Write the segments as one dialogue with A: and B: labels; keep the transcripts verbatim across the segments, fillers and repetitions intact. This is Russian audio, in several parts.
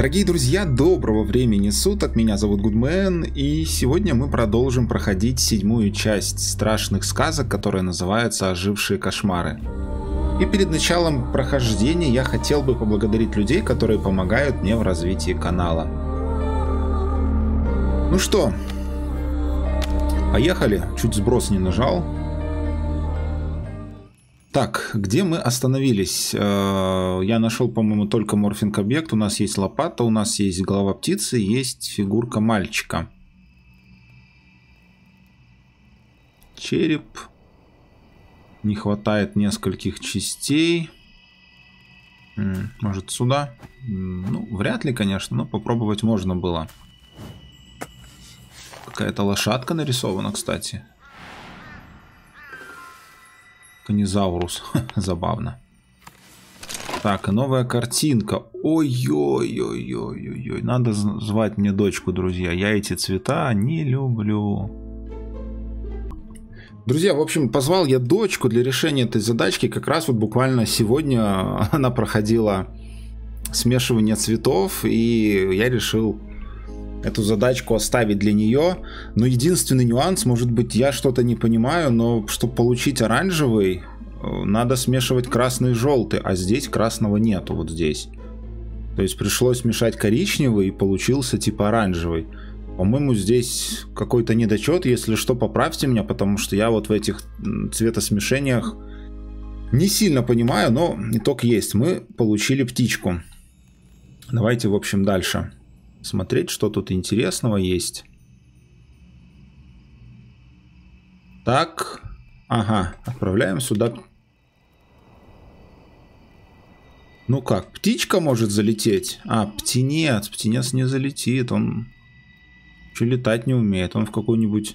A: Дорогие друзья, доброго времени суток, меня зовут Гудмен, и сегодня мы продолжим проходить седьмую часть страшных сказок, которая называется «Ожившие кошмары». И перед началом прохождения я хотел бы поблагодарить людей, которые помогают мне в развитии канала. Ну что, поехали, чуть сброс не нажал. Так, где мы остановились? Я нашел, по-моему, только морфинг-объект. У нас есть лопата, у нас есть голова птицы, есть фигурка мальчика. Череп. Не хватает нескольких частей. Может, сюда? Ну, вряд ли, конечно, но попробовать можно было. Какая-то лошадка нарисована, кстати. Конизаврус. Забавно. Так, и новая картинка. Ой-ой-ой-ой-ой. Надо звать мне дочку, друзья. Я эти цвета не люблю. Друзья, в общем, позвал я дочку для решения этой задачки. Как раз вот буквально сегодня она проходила смешивание цветов, и я решил эту задачку оставить для нее. Но единственный нюанс, может быть, я что-то не понимаю, но чтобы получить оранжевый, надо смешивать красный и желтый, а здесь красного нету, вот здесь. То есть пришлось мешать коричневый, и получился типа оранжевый. По-моему, здесь какой-то недочет, если что, поправьте меня, потому что я вот в этих цветосмешениях не сильно понимаю, но итог есть. Мы получили птичку. Давайте, в общем, дальше смотреть, что тут интересного есть. Так, ага, отправляем сюда. Ну как, птичка может залететь? А, птенец, птенец не залетит, он еще летать не умеет, он в какую-нибудь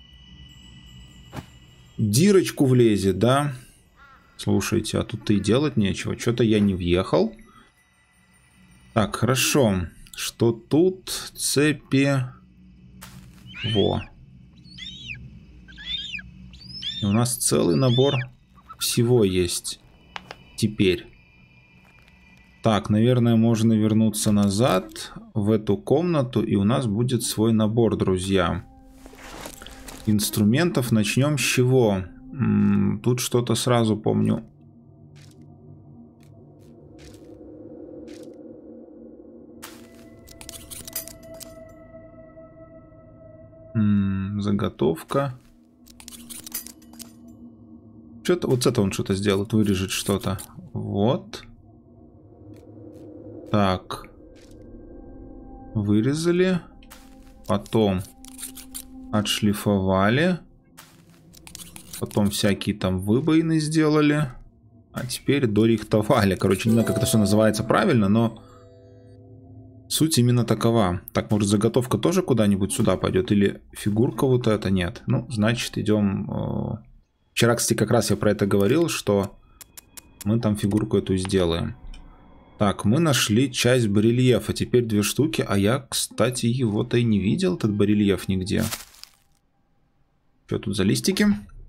A: дырочку влезет, да? Слушайте, а тут-то и делать нечего, что-то я не въехал. Так, хорошо. Что тут? Цепи. Во. И у нас целый набор всего есть. Теперь. Так, наверное, можно вернуться назад в эту комнату, и у нас будет свой набор, друзья. Инструментов начнем с чего? М-м, тут что-то сразу помню. Заготовка. Что-то вот это он что-то сделает, вырежет что-то. Вот. Так. Вырезали. Потом отшлифовали. Потом всякие там выбоины сделали. А теперь дорихтовали. Короче, не знаю, как это все называется правильно, но суть именно такова. Так, может, заготовка тоже куда-нибудь сюда пойдет? Или фигурка вот эта? Нет. Ну, значит, идем... Вчера, кстати, как раз я про это говорил, что мы там фигурку эту сделаем. Так, мы нашли часть барельефа. Теперь две штуки. А я, кстати, его-то и не видел, этот барельеф, нигде. Что тут за листики?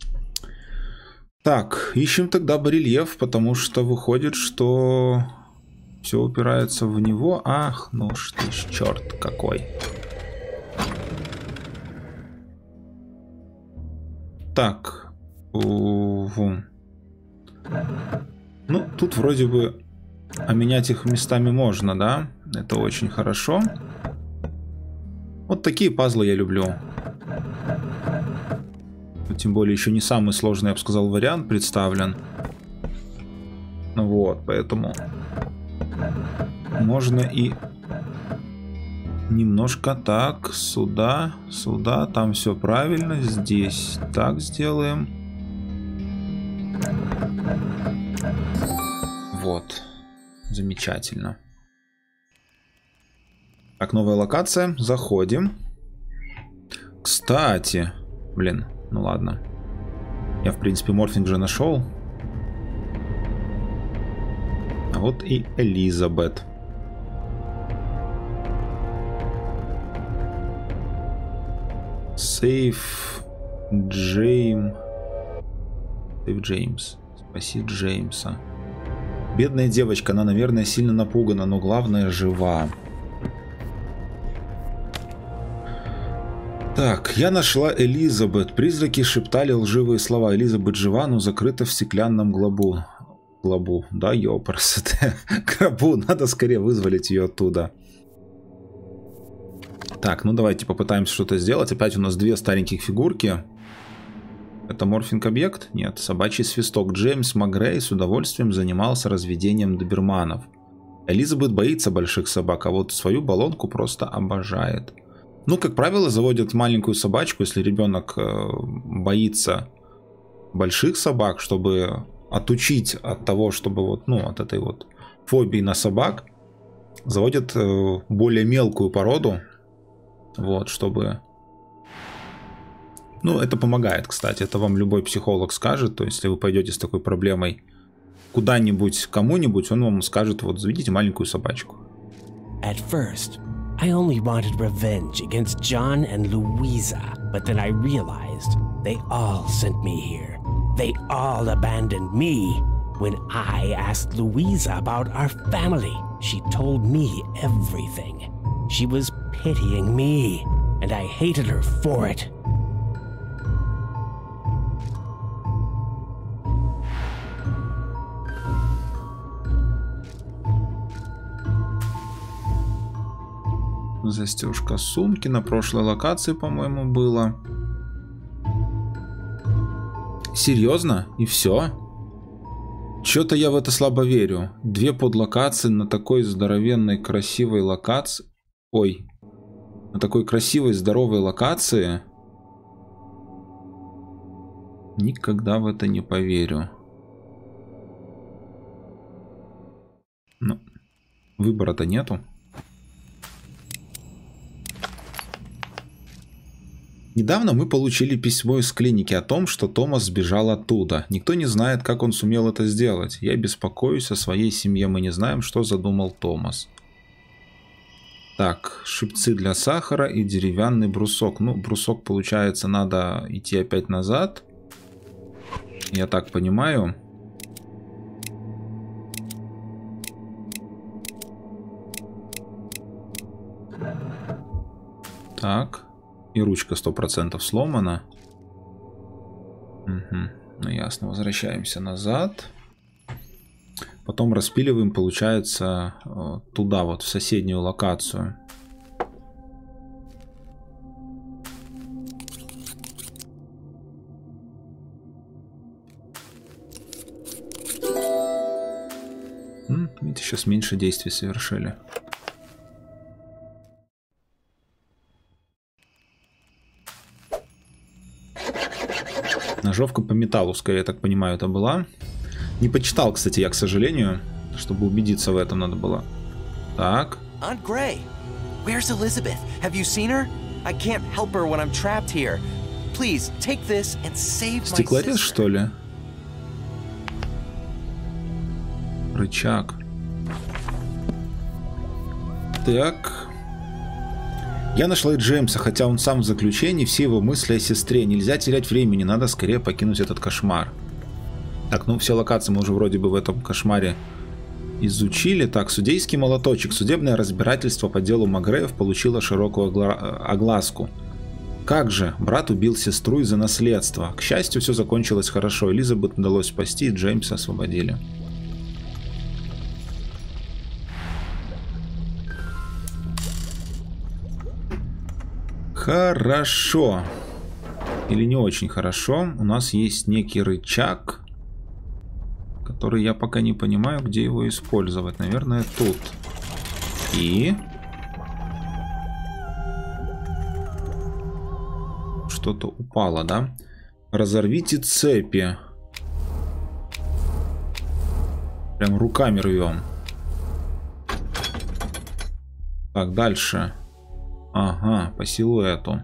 A: Так, ищем тогда барельеф, потому что выходит, что... Все упирается в него. Ах, ну ж ты ж, черт какой. Так. Угу. Ну, тут вроде бы... А менять их местами можно, да? Это очень хорошо. Вот такие пазлы я люблю. Тем более еще не самый сложный, я бы сказал, вариант представлен. Вот, поэтому... Можно и немножко так, сюда, сюда, там все правильно, здесь так сделаем. Вот, замечательно. Так, новая локация, заходим. Кстати, блин, ну ладно. Я, в принципе, морфинг же нашел. А вот и Элизабет. Сейф Джейм. Сейф Джеймс. Спаси Джеймса. Бедная девочка, она, наверное, сильно напугана, но главное, жива. Так, я нашла Элизабет. Призраки шептали лживые слова. Элизабет жива, но закрыта в стеклянном глобу. Глобу, да, ёпрст. Гробу, надо скорее вызволить ее оттуда. Так, ну давайте попытаемся что-то сделать. Опять у нас две стареньких фигурки. Это морфинг-объект? Нет. Собачий свисток. Джеймс Магрей с удовольствием занимался разведением доберманов. Элизабет боится больших собак, а вот свою баллонку просто обожает. Ну, как правило, заводят маленькую собачку, если ребенок э, боится больших собак, чтобы отучить от того, чтобы вот, ну, от этой вот фобии на собак, заводят э, более мелкую породу, вот, чтобы... Ну, это помогает, кстати, это вам любой психолог скажет, то есть, если вы пойдете с такой проблемой куда-нибудь, кому-нибудь, он вам скажет, вот, заведите маленькую собачку.
B: At first, I only wanted revenge against John and Louisa, but then I realized they all sent me here. They all abandoned me. When I asked Louisa about our family, she told me everything. She was pitying me, and I hated her for it.
A: Застежка сумки на прошлой локации, по-моему, было. Серьезно? И все? Чё-то я в это слабо верю. Две подлокации на такой здоровенной, красивой локации. Ой. На такой красивой, здоровой локации. Никогда в это не поверю. Ну, выбора-то нету. Недавно мы получили письмо из клиники о том, что Томас сбежал оттуда. Никто не знает, как он сумел это сделать. Я беспокоюсь о своей семье. Мы не знаем, что задумал Томас. Так, шипцы для сахара и деревянный брусок. Ну, брусок, получается, надо идти опять назад. Я так понимаю. Так. И ручка сто процентов сломана. Угу. Ну ясно, возвращаемся назад. Потом распиливаем, получается, туда вот, в соседнюю локацию. М, видите, сейчас меньше действий совершили. Ножовка по металлу, скорее, я так понимаю, это была. Не почитал, кстати, я, к сожалению, чтобы убедиться в этом надо было. Так.
C: Aunt Gray, where's Elizabeth? Have you seen her? I can't help her when I'm trapped here. Please take this and save my sister.
A: Стеклорез, что ли? Рычаг. Так. Я нашла и Джеймса, хотя он сам в заключении, все его мысли о сестре. Нельзя терять времени, надо скорее покинуть этот кошмар. Так, ну все локации мы уже вроде бы в этом кошмаре изучили. Так, судейский молоточек. Судебное разбирательство по делу Магреев получило широкую огласку. Как же, брат убил сестру из-за наследства. К счастью, все закончилось хорошо. Элизабет удалось спасти, и Джеймса освободили. Хорошо. Или не очень хорошо. У нас есть некий рычаг, который я пока не понимаю, где его использовать. Наверное, тут. И... что-то упало, да? Разорвите цепи. Прям руками рвем. Так, дальше. Ага, по силуэту.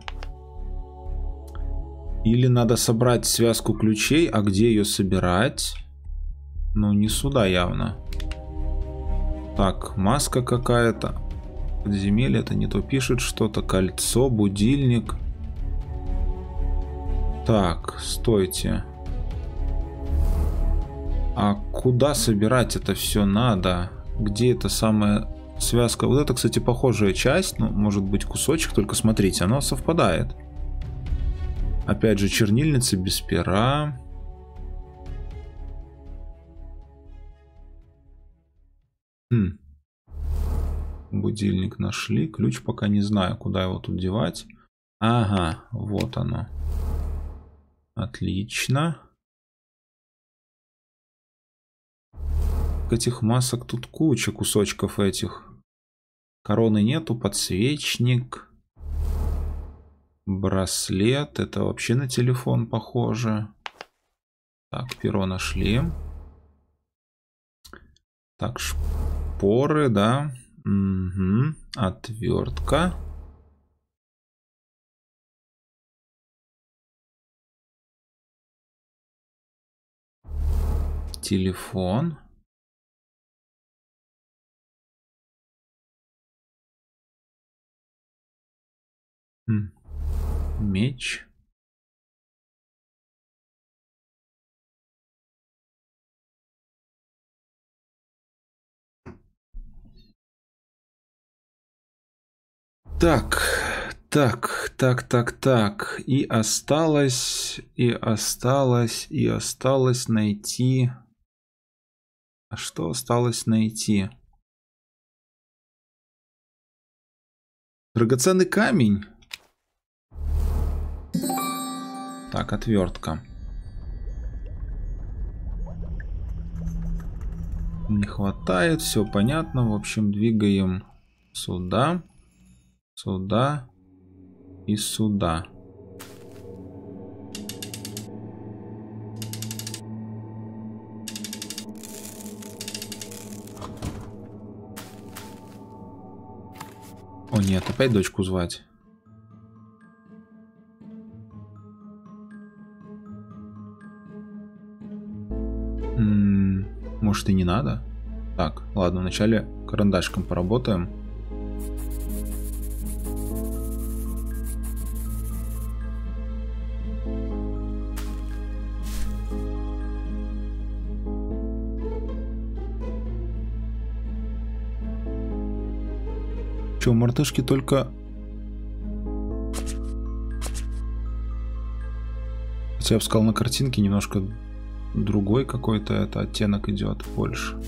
A: Или надо собрать связку ключей, а где ее собирать? Ну, не сюда явно. Так, маска какая-то. Подземелье, это не то пишет что-то. Кольцо, будильник. Так, стойте. А куда собирать это все надо? Где эта самая... связка? Вот это, кстати, похожая часть. Ну, может быть, кусочек. Только смотрите, оно совпадает. Опять же, чернильница без пера. Хм. Будильник нашли. Ключ пока не знаю, куда его тут девать. Ага, вот оно. Отлично. Этих масок тут куча кусочков этих. Короны нету, подсвечник. Браслет. Это вообще на телефон похоже. Так, перо нашли. Так, шпоры, да. Угу. Отвертка. Телефон. М. Меч. Так, так, так, так, так. И осталось, и осталось, и осталось найти... А что осталось найти? Драгоценный камень. Так, отвертка. Не хватает, все понятно. В общем, двигаем сюда, сюда и сюда. О нет, опять дочку звать. М-м, может и не надо? Так, ладно, вначале карандашиком поработаем. Че, у мартышки только... Хотя я бы сказал, на картинке немножко другой какой-то это оттенок идет больше.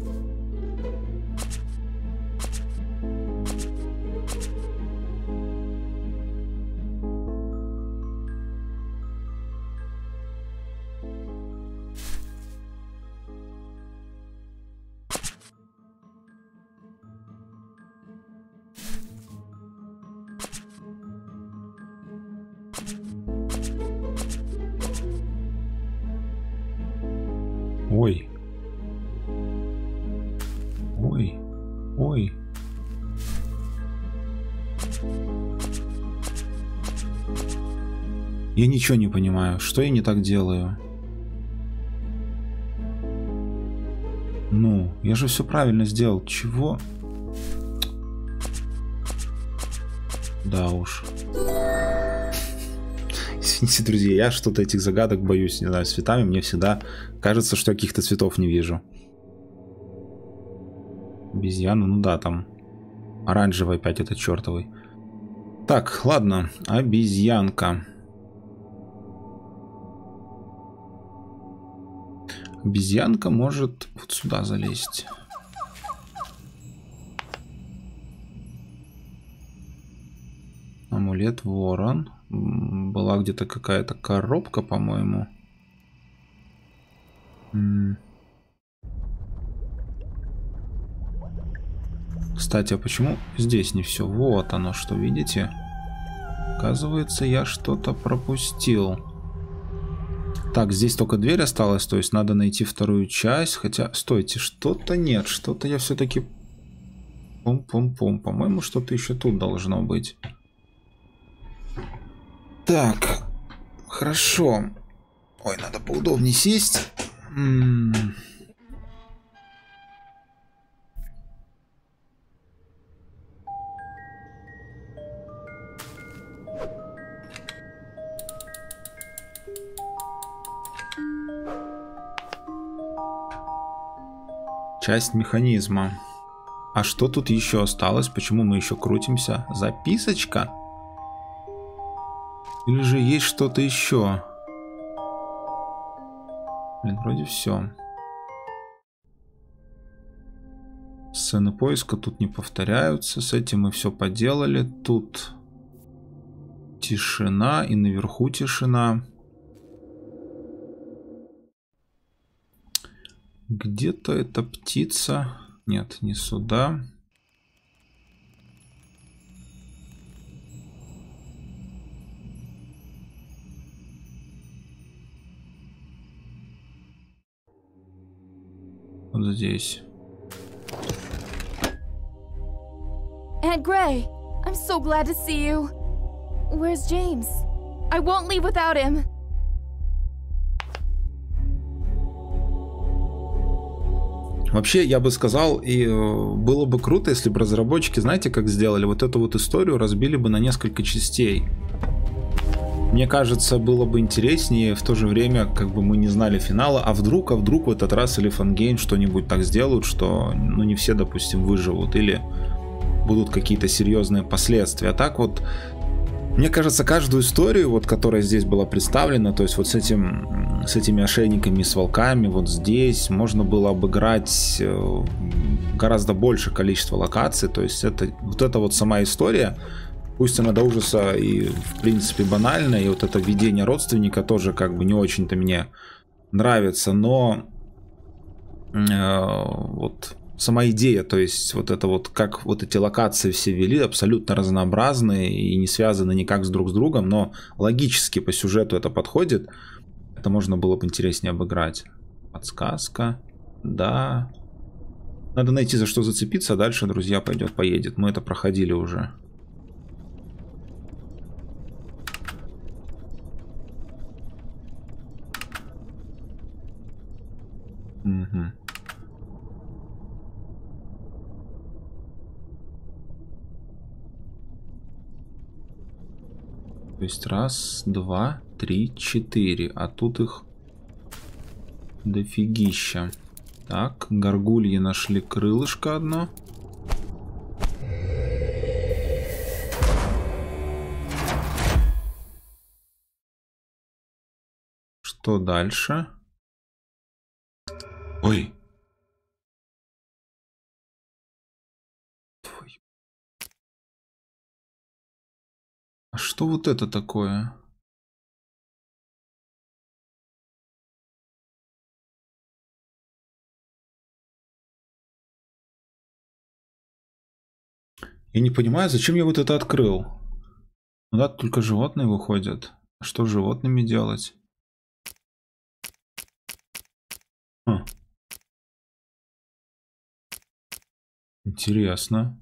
A: Ой. Ой. Ой. Я ничего не понимаю. Что я не так делаю? Ну, я же все правильно сделал. Чего? Да уж. Извините, друзья, я что-то этих загадок боюсь. Не знаю, с цветами мне всегда кажется, что я каких-то цветов не вижу. Обезьяна, ну да, там оранжевый опять этот чертовый. Так, ладно, обезьянка. Обезьянка может вот сюда залезть. Амулет ворон. Была где-то какая-то коробка, по-моему. Кстати, а почему здесь не все? Вот оно что, видите? Оказывается, я что-то пропустил. Так, здесь только дверь осталась, то есть надо найти вторую часть. Хотя, стойте, что-то нет, что-то я все-таки... Пум-пум-пум. По-моему, что-то еще тут должно быть. Так, хорошо. Ой, надо поудобнее сесть. М-м- Часть механизма. А что тут еще осталось? Почему мы еще крутимся? Записочка? Или же есть что-то еще? Блин, вроде все. Сцены поиска тут не повторяются. С этим мы все поделали. Тут тишина. И наверху тишина. Где-то эта птица. Нет, не сюда. Вот здесь.
D: Aunt Gray, I'm so glad to see you. Where's James? I won't leave without him.
A: Вообще, я бы сказал, и было бы круто, если бы разработчики, знаете, как сделали? Вот эту вот историю разбили бы на несколько частей. Мне кажется, было бы интереснее, в то же время, как бы мы не знали финала, а вдруг, а вдруг в этот раз Elephant Game что-нибудь так сделают, что, ну, не все, допустим, выживут, или будут какие-то серьезные последствия. А так вот, мне кажется, каждую историю, вот, которая здесь была представлена, то есть вот с этим, с этими ошейниками, с волками, вот здесь можно было обыграть гораздо большее количество локаций, то есть это, вот эта вот сама история, пусть она до ужаса и, в принципе, банальная, и вот это введение родственника тоже как бы не очень-то мне нравится, но э, вот сама идея, то есть вот это вот, как вот эти локации все вели, абсолютно разнообразные и не связаны никак с друг с другом, но логически по сюжету это подходит, это можно было бы интереснее обыграть. Подсказка, да. Надо найти, за что зацепиться, а дальше, друзья, пойдет, поедет. Мы это проходили уже. Угу. То есть раз, два, три, четыре. А тут их дофигища. Так, горгульи нашли крылышко одно. Что дальше? Ой. А что вот это такое? Я не понимаю, зачем я вот это открыл. Ну да, только животные выходят. А что с животными делать? Хм. Интересно.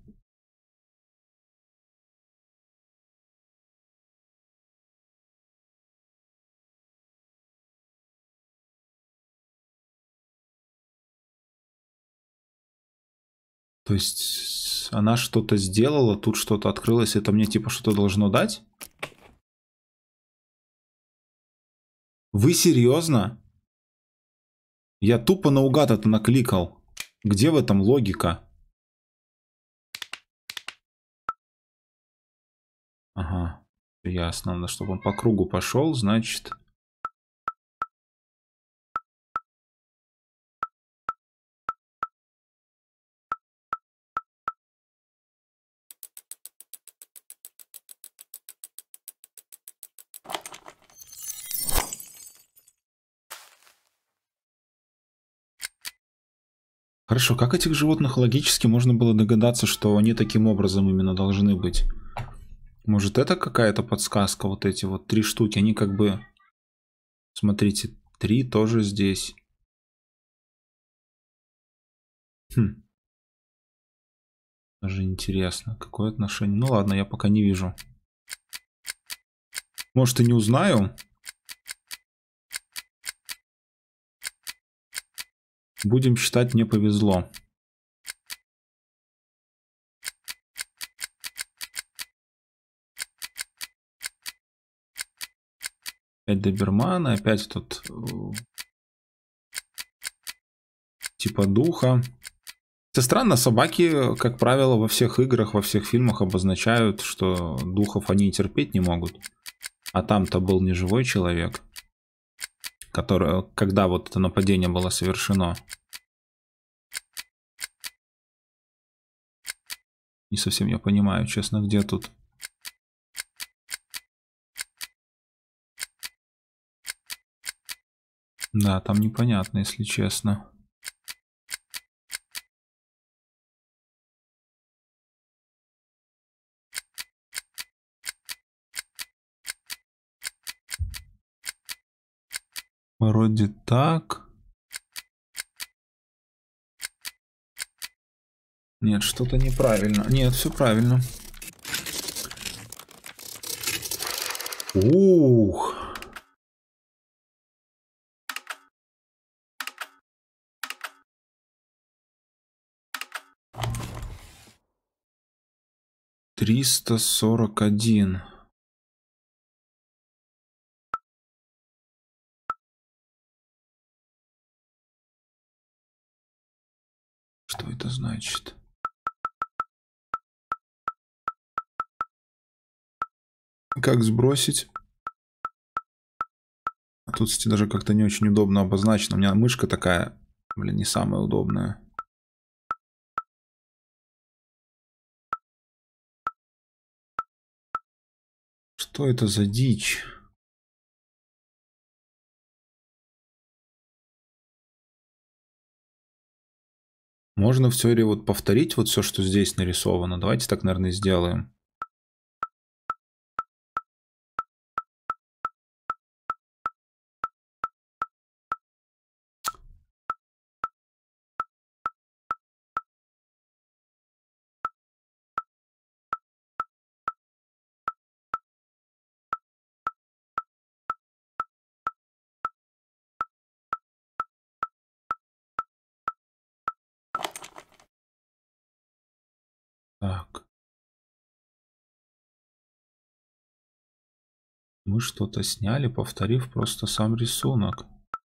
A: То есть она что-то сделала, тут что-то открылось, это мне типа что-то должно дать? Вы серьезно? Я тупо наугад это накликал. Где в этом логика? Ага, ясно, надо, чтобы он по кругу пошел, значит... Хорошо, как этих животных логически можно было догадаться, что они таким образом именно должны быть? Может, это какая-то подсказка? Вот эти вот три штуки, они как бы... Смотрите, три тоже здесь. Хм. Даже интересно, какое отношение. Ну ладно, я пока не вижу. Может, и не узнаю. Будем считать, мне повезло. Опять доберманы, опять тут типа духа. Это странно, собаки, как правило, во всех играх, во всех фильмах обозначают, что духов они терпеть не могут. А там-то был не живой человек, который, когда вот это нападение было совершено. Не совсем я понимаю, честно, где тут. Да, там непонятно, если честно. Вроде так. Нет, что-то неправильно. Нет, все правильно. Ух. Триста сорок один. Что это значит? Как сбросить? А тут, кстати, даже как-то не очень удобно обозначено. У меня мышка такая, блин, не самая удобная. Что это за дичь? Можно в теории вот повторить вот все, что здесь нарисовано. Давайте так, наверное, сделаем. Так. Мы что-то сняли, повторив просто сам рисунок.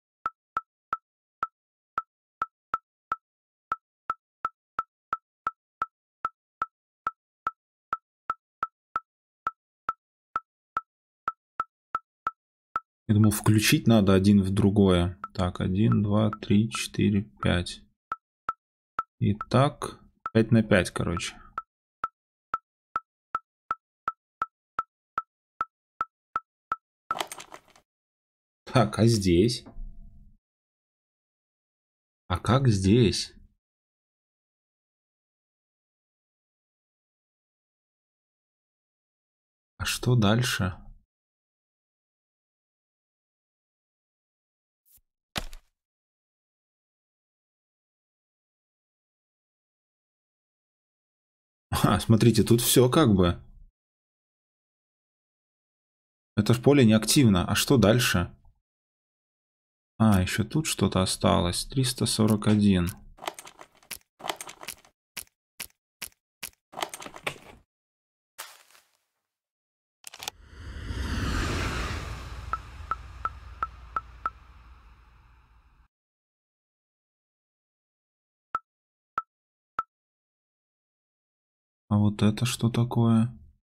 A: Я думал, включить надо один в другое. Так, один, два, три, четыре, пять. Итак, пять на пять, короче. Так, а здесь? А как здесь? А что дальше? А, смотрите, тут все как бы. Это ж поле не активно. А что дальше? А, еще тут что-то осталось. триста сорок один. А вот это что такое?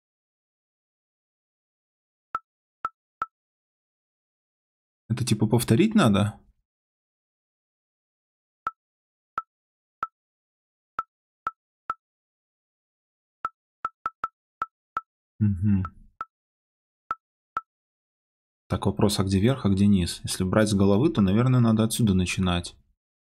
A: Это типа повторить надо? Угу. Так, вопрос, а где верх, а где низ? Если брать с головы, то, наверное, надо отсюда начинать.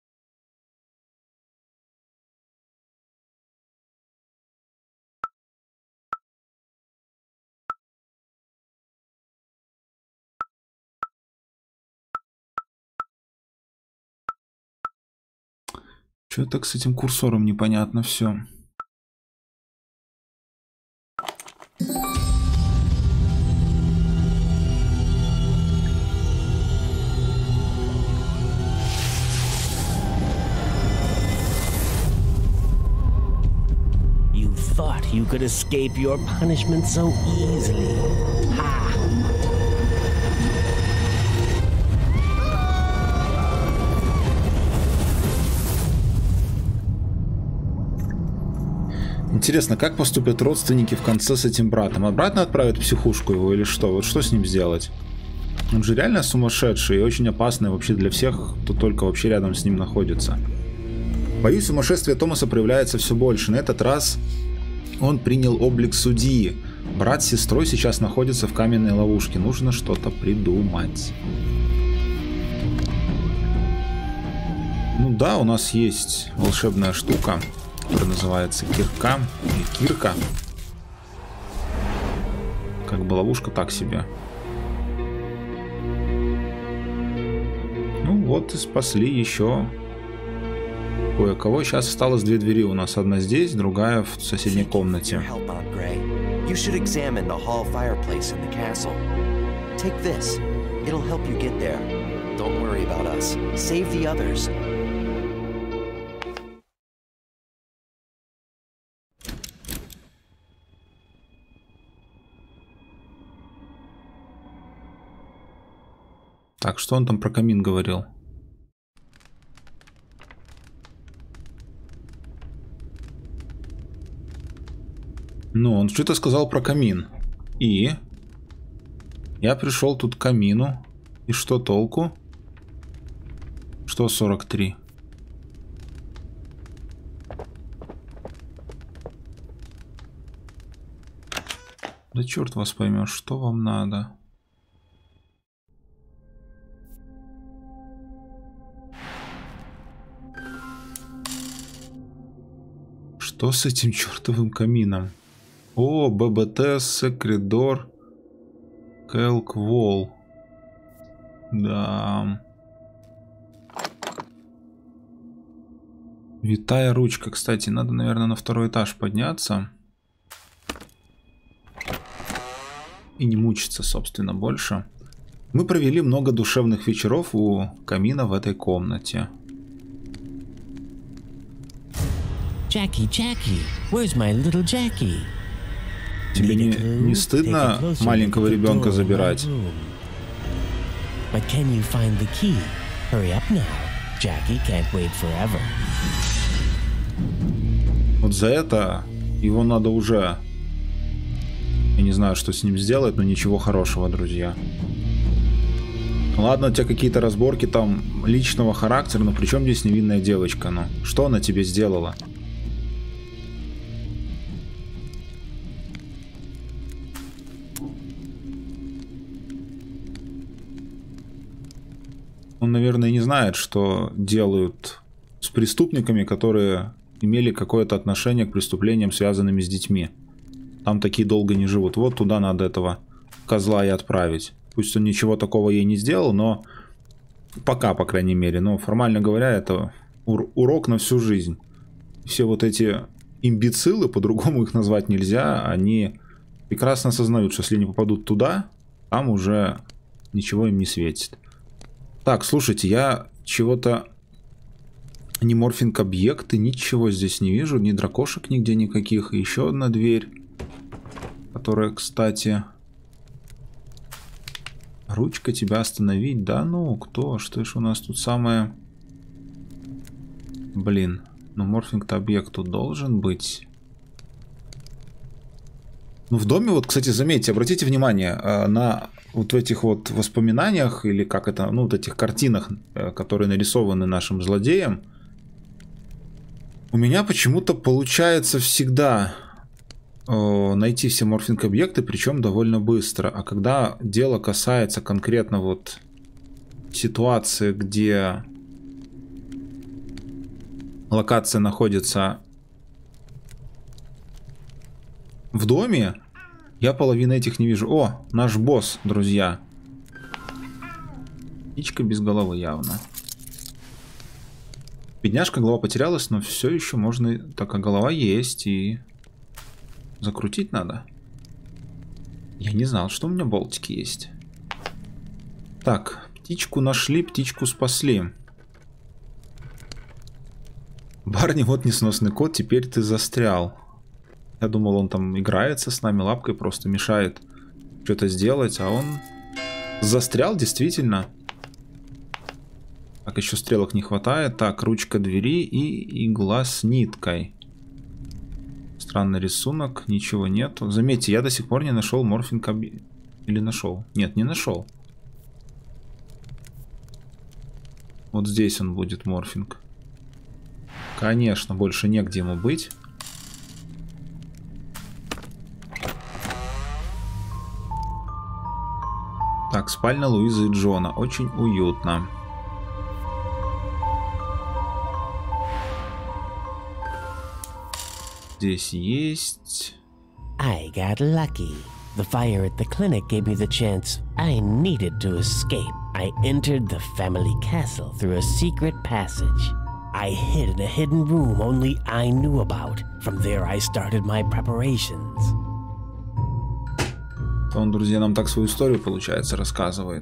A: Что так с этим курсором непонятно все.
B: You thought you could escape your punishment so easily. Ha!
A: Интересно, как поступят родственники в конце с этим братом? Обратно отправят в психушку его или что? Вот что с ним сделать? Он же реально сумасшедший и очень опасный вообще для всех, кто только вообще рядом с ним находится. Боюсь, сумасшествие Томаса проявляется все больше. На этот раз он принял облик судьи. Брат с сестрой сейчас находятся в каменной ловушке. Нужно что-то придумать. Ну да, у нас есть волшебная штука, которая называется кирка или кирка. Как бы ловушка так себе. Ну вот и спасли еще кое-кого. Сейчас осталось две двери у нас. Одна здесь, другая в соседней комнате. Так, что он там про камин говорил? Ну, он что-то сказал про камин. И? Я пришел тут к камину. И что толку? Что сорок три? Да черт вас поймешь, что вам надо? Что с этим чертовым камином? О, ББТ, Секридор, Келквол. Да. Витая ручка. Кстати, надо, наверное, на второй этаж подняться. И не мучиться, собственно, больше. Мы провели много душевных вечеров у камина в этой комнате.
B: Jackie, Jackie, where's my little Jackie?
A: Тебе не, не стыдно маленького ребенка забирать?
B: But can you find the key? Hurry up now. Jackie can't wait forever.
A: Вот за это его надо уже... Я не знаю, что с ним сделать, но ничего хорошего, друзья. Ладно, у тебя какие-то разборки там личного характера, но при чем здесь невинная девочка? Ну, что она тебе сделала? Он, наверное, не знает, что делают с преступниками, которые имели какое-то отношение к преступлениям, связанным с детьми. Там такие долго не живут. Вот туда надо этого козла и отправить. Пусть он ничего такого ей не сделал, но пока, по крайней мере. Но формально говоря, это ур урок на всю жизнь. Все вот эти имбецилы, по-другому их назвать нельзя, они прекрасно осознают, что если они попадут туда, там уже ничего им не светит. Так, слушайте, я чего-то... Не морфинг-объекты, ничего здесь не вижу. Ни дракошек нигде никаких. И еще одна дверь, которая, кстати... Ручка тебя остановить? Да ну, кто? Что ж у нас тут самое... Блин, ну морфинг-то объект тут должен быть. Ну в доме, вот, кстати, заметьте, обратите внимание на... Вот в этих вот воспоминаниях, или как это, ну вот этих картинах, которые нарисованы нашим злодеем, у меня почему-то получается всегда э, найти все морфинг-объекты, причем довольно быстро. А когда дело касается конкретно вот ситуации, где локация находится в доме, я половины этих не вижу. О, наш босс, друзья. Птичка без головы явно. Бедняжка, голова потерялась, но все еще можно... Так, а голова есть, и... Закрутить надо. Я не знал, что у меня болтики есть. Так, птичку нашли, птичку спасли. Барни, вот несносный кот, теперь ты застрял. Я думал, он там играется с нами, лапкой просто мешает что-то сделать, а он застрял действительно. Так, еще стрелок не хватает. Так, ручка двери и игла с ниткой. Странный рисунок, ничего нет. Заметьте, я до сих пор не нашел морфинг. Или нашел? Нет, не нашел. Вот здесь он будет морфинг. Конечно, больше негде ему быть. Так, спальня Луизы и Джона. Очень уютно. Здесь есть...
B: I got lucky. The fire at the clinic gave me the chance I needed to escape. I entered the family castle through a secret passage. I hid in a hidden room only I knew about. From there I started my preparations.
A: Он, друзья, нам так свою историю, получается, рассказывает.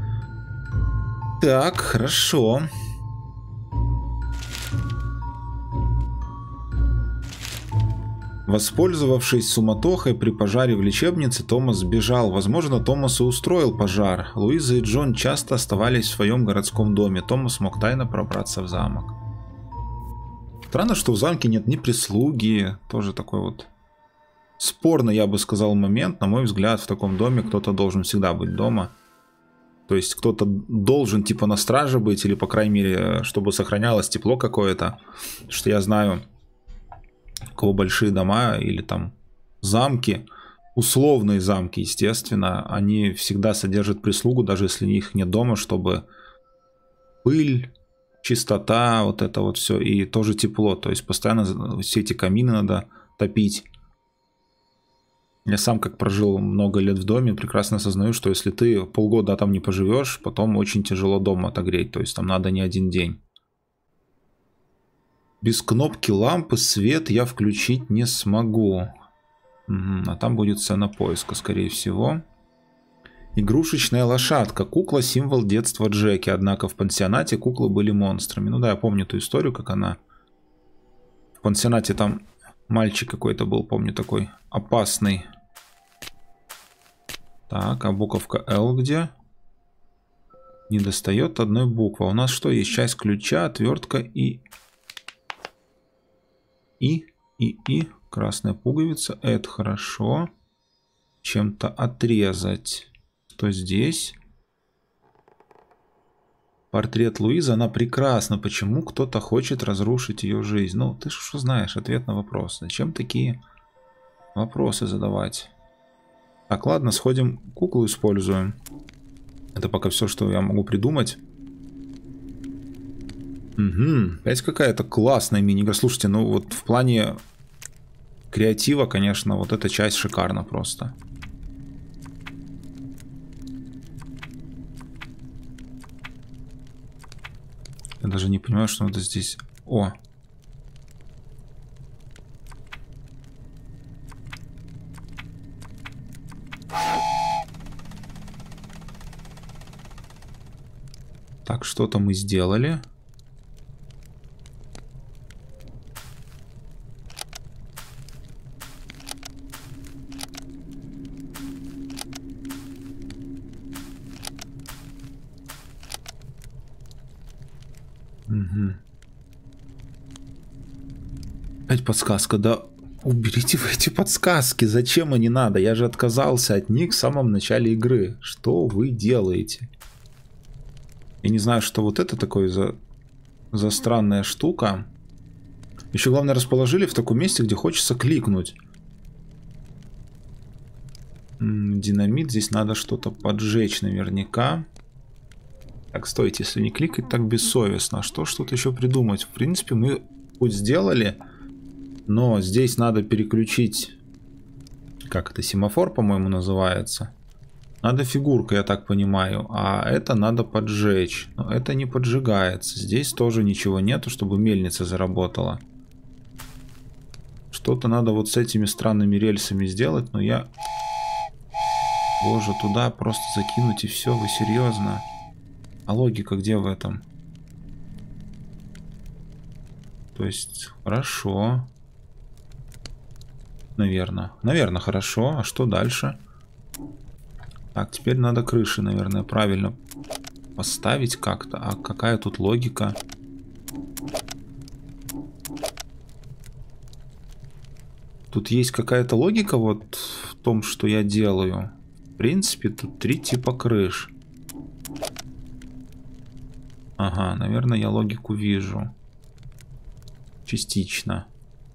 A: Так, хорошо. Воспользовавшись суматохой при пожаре в лечебнице, Томас сбежал. Возможно, Томас и устроил пожар. Луиза и Джон часто оставались в своем городском доме. Томас мог тайно пробраться в замок. Странно, что в замке нет ни прислуги. Тоже такой вот спорный, я бы сказал, момент. На мой взгляд, в таком доме кто-то должен всегда быть дома. То есть кто-то должен типа на страже быть, или, по крайней мере, чтобы сохранялось тепло какое-то. Что я знаю... У кого большие дома или там замки, условные замки, естественно, они всегда содержат прислугу, даже если их нет дома, чтобы пыль, чистота, вот это вот все, и тоже тепло. То есть постоянно все эти камины надо топить. Я сам, как прожил много лет в доме, прекрасно осознаю, что если ты полгода там не поживешь, потом очень тяжело дома отогреть. То есть там надо не один день. Без кнопки лампы свет я включить не смогу. Угу, а там будет сцена поиска, скорее всего. Игрушечная лошадка. Кукла — символ детства Джеки. Однако в пансионате куклы были монстрами. Ну да, я помню ту историю, как она... В пансионате там мальчик какой-то был, помню, такой опасный. Так, а буковка L где? Не достает одной буквы. У нас что есть? Часть ключа, отвертка и... И, и, и, красная пуговица, это хорошо. Чем-то отрезать. Что здесь? Портрет Луизы, она прекрасна. Почему кто-то хочет разрушить ее жизнь? Ну, ты что знаешь, ответ на вопрос. Зачем такие вопросы задавать? Так, ладно, сходим, куклу используем. Это пока все, что я могу придумать. Угу, опять какая-то классная мини-игра. Слушайте, ну вот в плане креатива, конечно, вот эта часть шикарна просто. Я даже не понимаю, что надо здесь... О! Так, что-то мы сделали. Угу. Опять подсказка, да уберите вы эти подсказки, зачем они надо? Я же отказался от них в самом начале игры. Что вы делаете? Я не знаю, что вот это такое за, за странная штука. Еще главное, расположили в таком месте, где хочется кликнуть. М-м, динамит, здесь надо что-то поджечь наверняка. Так, стойте, если не кликать так бессовестно. Что ж тут еще придумать? В принципе, мы путь сделали, но здесь надо переключить, как это, семафор, по-моему, называется. Надо фигурка, я так понимаю, а это надо поджечь. Но это не поджигается. Здесь тоже ничего нету, чтобы мельница заработала. Что-то надо вот с этими странными рельсами сделать, но я... Боже, туда просто закинуть и все, вы серьезно? А логика где в этом? То есть, хорошо. Наверное. Наверное, хорошо. А что дальше? Так, теперь надо крыши, наверное, правильно поставить как-то. А какая тут логика? Тут есть какая-то логика вот в том, что я делаю. В принципе, тут три типа крыш. Ага, наверное, я логику вижу. Частично.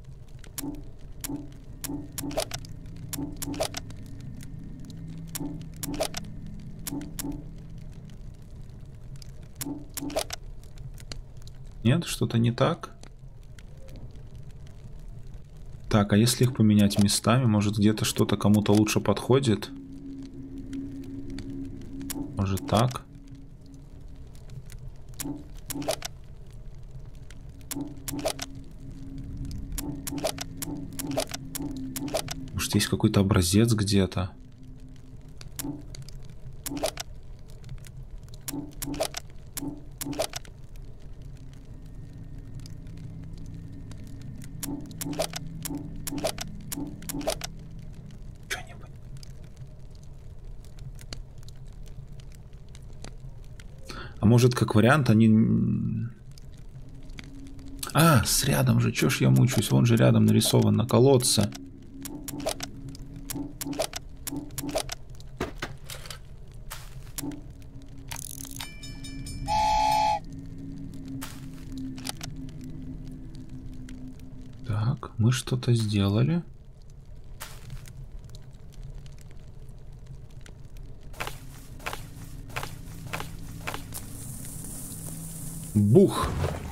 A: Нет, что-то не так? Так, а если их поменять местами, может где-то что-то кому-то лучше подходит? Может так? Может есть какой-то образец где-то? А может, как вариант, они... А, с рядом же, чё ж я мучаюсь? Вон же рядом нарисован на колодце. Так, мы что-то сделали. Бух!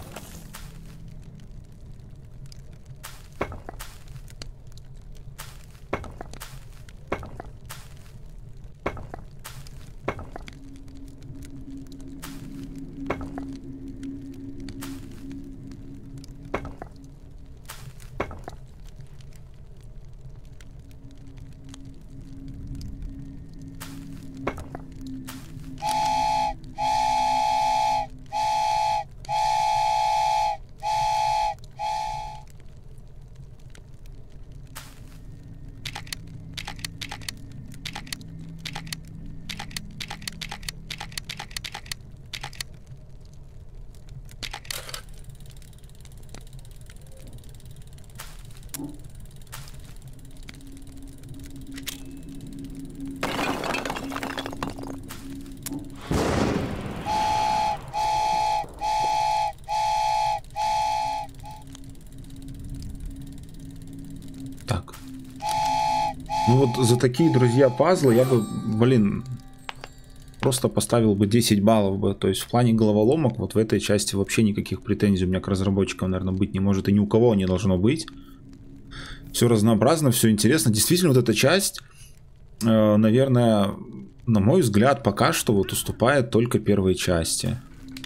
A: Ну вот за такие, друзья, пазлы я бы, блин, просто поставил бы десять баллов бы. То есть в плане головоломок вот в этой части вообще никаких претензий у меня к разработчикам, наверное, быть не может. И ни у кого не должно быть. Все разнообразно, все интересно. Действительно, вот эта часть, э, наверное, на мой взгляд, пока что вот уступает только первой части.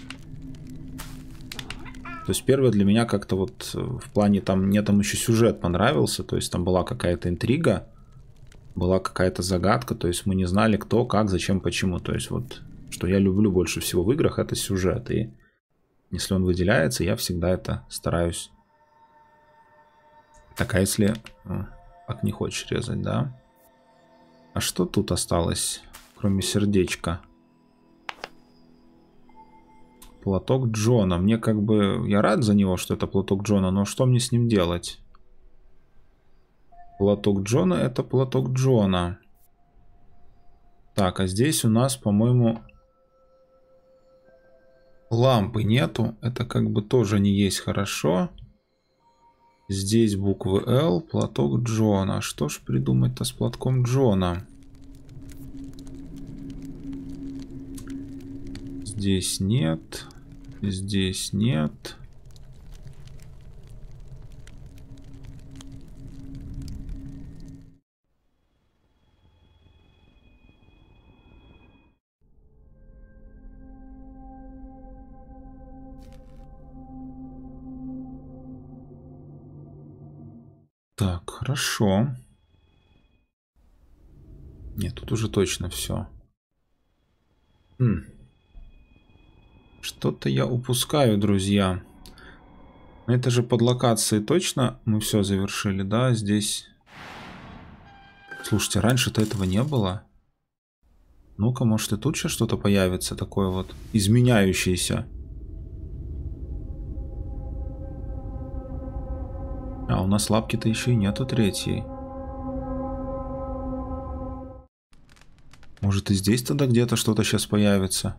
A: То есть первая для меня как-то вот в плане там, мне там еще сюжет понравился. То есть там была какая-то интрига. Была какая-то загадка, то есть мы не знали, кто, как, зачем, почему. То есть вот, что я люблю больше всего в играх, это сюжет. И если он выделяется, я всегда это стараюсь. Так, а если... Как не хочешь резать, да? А что тут осталось, кроме сердечка? Платок Джона. Мне как бы... Я рад за него, что это платок Джона, но что мне с ним делать? Платок Джона — это платок Джона. Так, а здесь у нас, по-моему, лампы нету. Это как бы тоже не есть хорошо. Здесь буквы Л, платок Джона. Что ж придумать-то с платком Джона? Здесь нет. Здесь нет. Так, хорошо. Нет, тут уже точно все. Хм. Что-то я упускаю, друзья. Это же под локацией точно мы все завершили, да? Здесь... Слушайте, раньше-то этого не было. Ну-ка, может и тут сейчас что-то появится такое вот изменяющееся. А, А у нас лапки-то еще и нету третьей. Может и здесь тогда где-то что-то сейчас появится?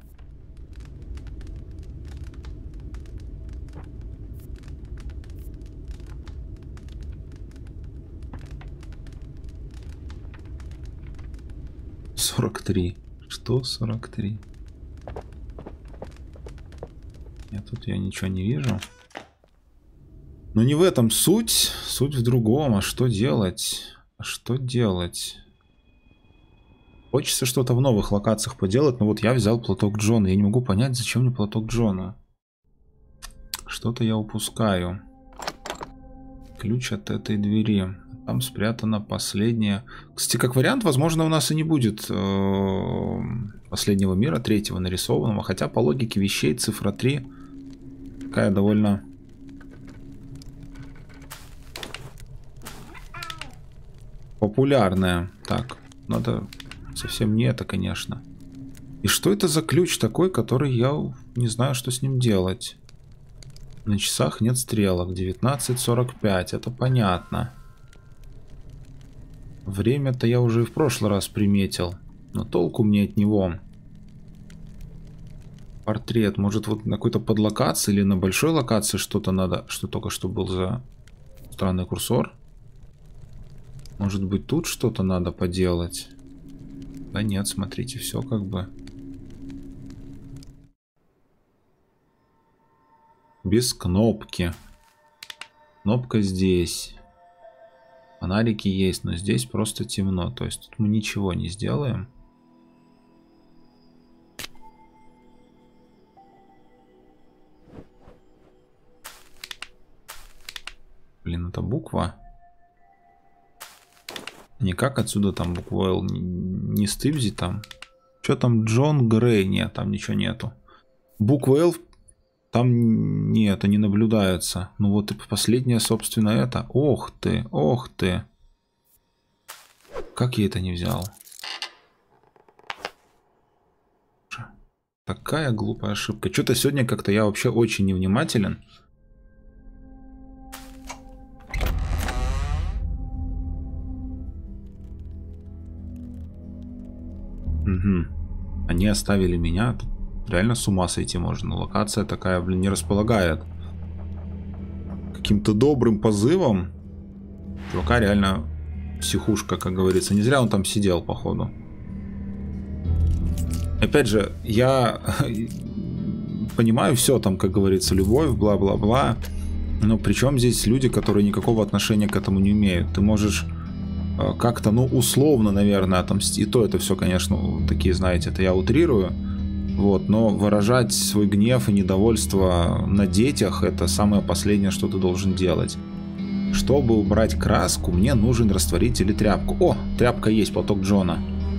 A: сорок три. Что сорок три? Нет, тут я ничего не вижу. Но не в этом суть. Суть в другом. А что делать? А что делать? Хочется что-то в новых локациях поделать, но вот я взял платок Джона. Я не могу понять, зачем мне платок Джона. Что-то я упускаю. Ключ от этой двери. Там спрятана последняя. Кстати, как вариант, возможно, у нас и не будет э, последнего мира, третьего нарисованного. Хотя по логике вещей цифра три такая довольно популярная. Так, надо совсем не это, конечно. И что это за ключ такой, который я не знаю, что с ним делать? На часах нет стрелок. девятнадцать сорок пять. Это понятно. Время-то я уже и в прошлый раз приметил. Но толку мне от него. Портрет. Может, вот на какой-то подлокации или на большой локации что-то надо. Что только что был за странный курсор. Может быть, тут что-то надо поделать. Да нет, смотрите, все как бы без кнопки. Кнопка здесь. Фонарики есть, но здесь просто темно. То есть тут мы ничего не сделаем. Блин, это буква. Никак отсюда там букву Л не стыбзи там. Что там Джон Грей? Нет, там ничего нету. Буква Л там нет, не наблюдается. Ну вот и последнее, собственно, это. Ох ты, ох ты. Как я это не взял? Такая глупая ошибка. Что-то сегодня как-то я вообще очень невнимателен. Угу. Они оставили меня. Тут реально с ума сойти можно. Локация такая, блин, не располагает каким-то добрым позывом. Чувака реально психушка, как говорится. Не зря он там сидел, походу. Опять же, я понимаю все там, как говорится, любовь, бла-бла-бла. Но причем здесь люди, которые никакого отношения к этому не имеют. Ты можешь как-то, ну, условно, наверное, отомстить. И то это все, конечно, такие, знаете, это я утрирую. Вот, но выражать свой гнев и недовольство на детях — это самое последнее, что ты должен делать. Чтобы убрать краску, мне нужен растворитель или тряпку. О, тряпка есть, платок Джона.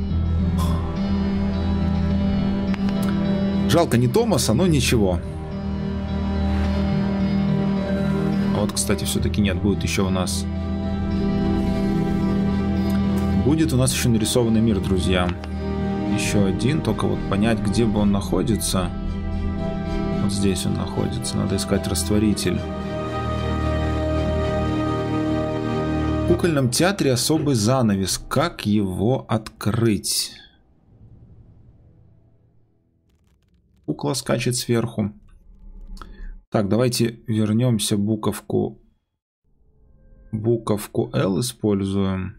A: Жалко не Томаса, но ничего. А вот, кстати, все-таки нет, будет еще у нас... Будет у нас еще нарисованный мир, друзья. Еще один, только вот понять, где бы он находится. Вот здесь он находится, надо искать растворитель. В кукольном театре особый занавес. Как его открыть? Кукла скачет сверху. Так, давайте вернемся, буковку буковку L используем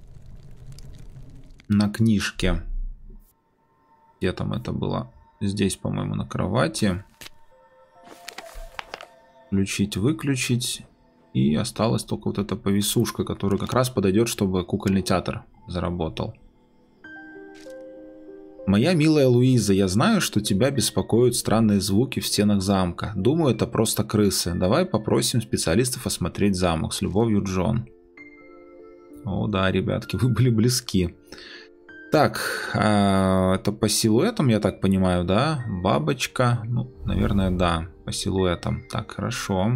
A: на книжке. Где там это было? Здесь, по-моему, на кровати. Включить, выключить. И осталась только вот эта повисушка, которая как раз подойдет, чтобы кукольный театр заработал. Моя милая Луиза, я знаю, что тебя беспокоят странные звуки в стенах замка. Думаю, это просто крысы. Давай попросим специалистов осмотреть замок. С любовью, Джон. О да, ребятки, вы были близки. Так, а, это по силуэтам, я так понимаю, да? Бабочка, ну, наверное, да, по силуэтам. Так, хорошо.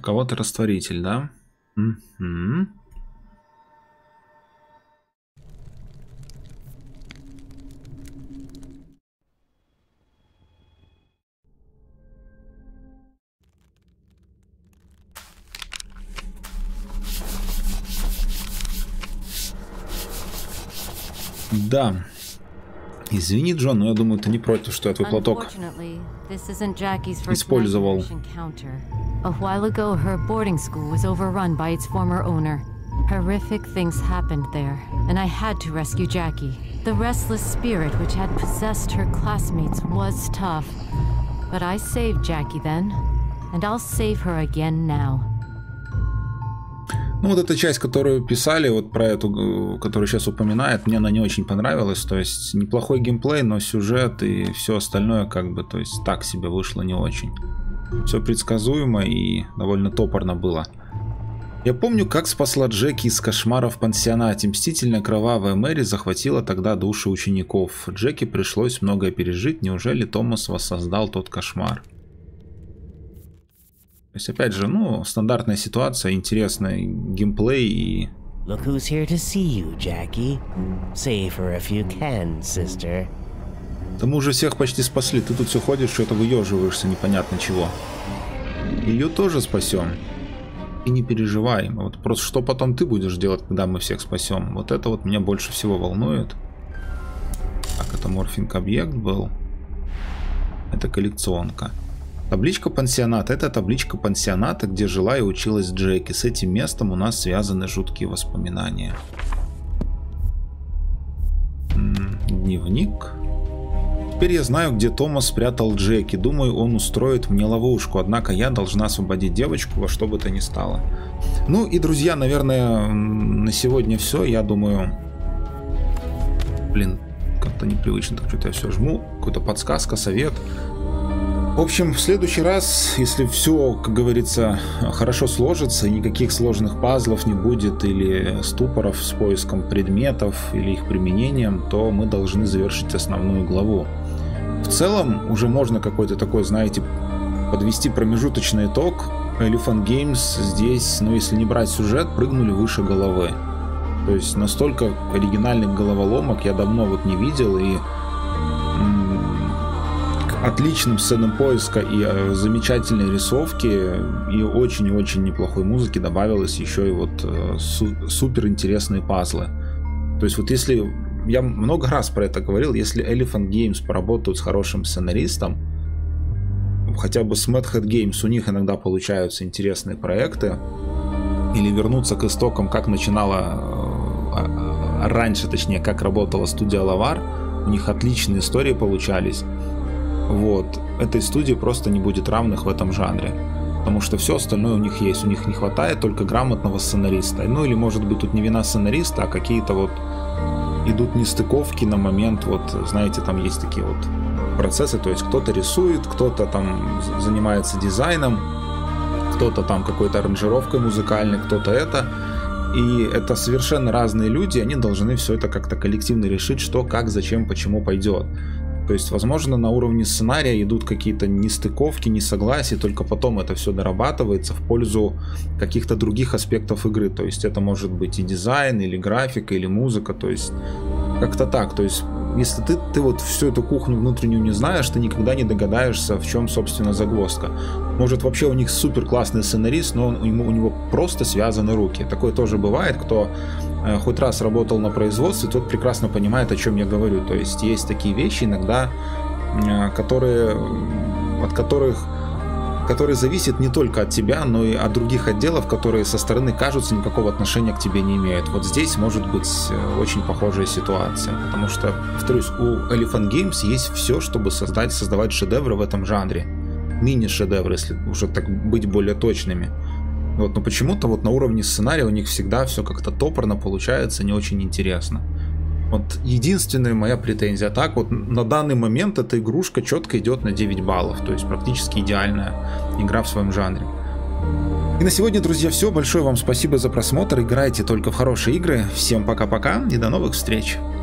A: кого-то растворитель, да? Угу. Да. Извини, Джон, но я думаю, ты не против, что я твой платок использовал.
E: A while ago, her boarding school was overrun by its former owner. Horrific things happened there, and I had to rescue Jackie. The restless spirit which had possessed her classmates was tough, but I saved Jackie then, and I'll save her again now.
A: Ну вот эта часть, которую писали, вот про эту, которую сейчас упоминает, мне она не очень понравилась. То есть неплохой геймплей, но сюжет и все остальное как бы, то есть так себе вышло не очень. Все предсказуемо и довольно топорно было. Я помню, как спасла Джеки из кошмара в пансионате. Мстительная кровавая Мэри захватила тогда души учеников. Джеки пришлось многое пережить. Неужели Томас воссоздал тот кошмар? То есть, опять же, ну, стандартная ситуация, интересный геймплей и...
B: Look who's here to see you, Jackie. Save her if you can, sister.
A: Да мы уже всех почти спасли. Ты тут все ходишь, что-то выеживаешься, непонятно чего. Ее тоже спасем. И не переживай. Вот просто что потом ты будешь делать, когда мы всех спасем? Вот это вот меня больше всего волнует. Так, это морфинг-объект был. Это коллекционка. Табличка пансионата. Это табличка пансионата, где жила и училась Джеки. С этим местом у нас связаны жуткие воспоминания. Дневник. Теперь я знаю, где Томас спрятал Джеки. Думаю, он устроит мне ловушку. Однако я должна освободить девочку во что бы то ни стало. Ну и, друзья, наверное, на сегодня все. Я думаю... Блин, как-то непривычно. Так что-то я все жму. Какая-то подсказка, совет. В общем, в следующий раз, если все, как говорится, хорошо сложится, и никаких сложных пазлов не будет, или ступоров с поиском предметов, или их применением, то мы должны завершить основную главу. В целом, уже можно какой-то такой, знаете, подвести промежуточный итог. Elephant Games здесь, ну если не брать сюжет, прыгнули выше головы. То есть настолько оригинальных головоломок я давно вот не видел, и отличным сценам поиска и э, замечательной рисовки и очень-очень неплохой музыки добавилось еще и вот э, су супер интересные пазлы. То есть вот если, я много раз про это говорил, если Elephant Games поработают с хорошим сценаристом, хотя бы с Mad Hat Games, у них иногда получаются интересные проекты, или вернуться к истокам, как начинала э, э, раньше, точнее, как работала студия Лавар, у них отличные истории получались. Вот, этой студии просто не будет равных в этом жанре, потому что все остальное у них есть, у них не хватает только грамотного сценариста, ну или может быть тут не вина сценариста, а какие-то вот идут нестыковки на момент, вот знаете, там есть такие вот процессы, то есть кто-то рисует, кто-то там занимается дизайном, кто-то там какой-то аранжировкой музыкальной, кто-то это, и это совершенно разные люди, они должны все это как-то коллективно решить, что, как, зачем, почему пойдет. То есть, возможно, на уровне сценария идут какие-то нестыковки, несогласия, только потом это все дорабатывается в пользу каких-то других аспектов игры. То есть, это может быть и дизайн, или графика, или музыка. То есть, как-то так. То есть, если ты, ты вот всю эту кухню внутреннюю не знаешь, ты никогда не догадаешься, в чем, собственно, загвоздка. Может, вообще у них супер классный сценарист, но он, у него просто связаны руки. Такое тоже бывает, кто хоть раз работал на производстве, тот прекрасно понимает, о чем я говорю. То есть есть такие вещи иногда, которые, от которых, которые зависят не только от тебя, но и от других отделов, которые со стороны кажутся, никакого отношения к тебе не имеют. Вот здесь может быть очень похожая ситуация, потому что, повторюсь, у Elephant Games есть все, чтобы создать, создавать шедевры в этом жанре. Мини-шедевры, если уже так быть более точными. Вот, но почему-то вот на уровне сценария у них всегда все как-то топорно получается, не очень интересно. Вот единственная моя претензия. Так вот на данный момент эта игрушка четко идет на девять баллов. То есть практически идеальная игра в своем жанре. И на сегодня, друзья, все. Большое вам спасибо за просмотр. Играйте только в хорошие игры. Всем пока-пока и до новых встреч.